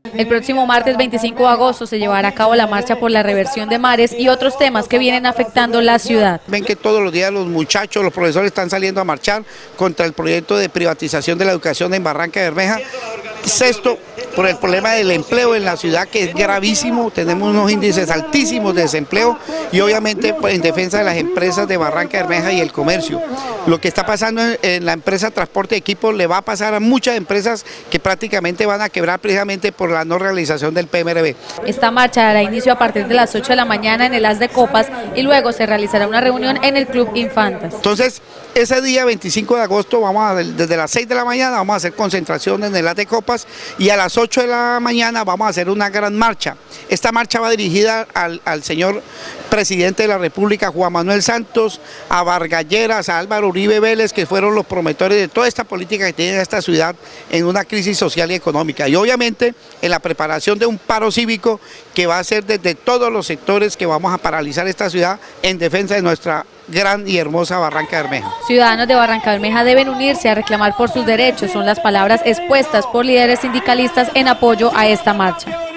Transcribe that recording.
El próximo martes 25 de agosto se llevará a cabo la marcha por la reversión de mares y otros temas que vienen afectando la ciudad. Ven que todos los días los muchachos, los profesores están saliendo a marchar contra el proyecto de privatización de la educación en Barranca Bermeja. Sexto, por el problema del empleo en la ciudad, que es gravísimo, tenemos unos índices altísimos de desempleo, y obviamente pues, en defensa de las empresas de Barranca Bermeja y el comercio. Lo que está pasando en la empresa Transporte de Equipos le va a pasar a muchas empresas que prácticamente van a quebrar precisamente por la no realización del PMRB. Esta marcha dará inicio a partir de las 8 de la mañana en el As de Copas y luego se realizará una reunión en el Club Infantas. Entonces, ese día 25 de agosto, desde las 6 de la mañana vamos a hacer concentración en el As de Copas, y a las 8 de la mañana vamos a hacer una gran marcha. Esta marcha va dirigida al señor presidente de la República, Juan Manuel Santos, a Vargas Lleras, a Álvaro Uribe Vélez, que fueron los promotores de toda esta política que tiene esta ciudad en una crisis social y económica. Y obviamente en la preparación de un paro cívico que va a ser desde todos los sectores, que vamos a paralizar esta ciudad en defensa de nuestra gran y hermosa Barranca Bermeja. Ciudadanos de Barranca Bermeja deben unirse a reclamar por sus derechos, son las palabras expuestas por líderes sindicalistas en apoyo a esta marcha.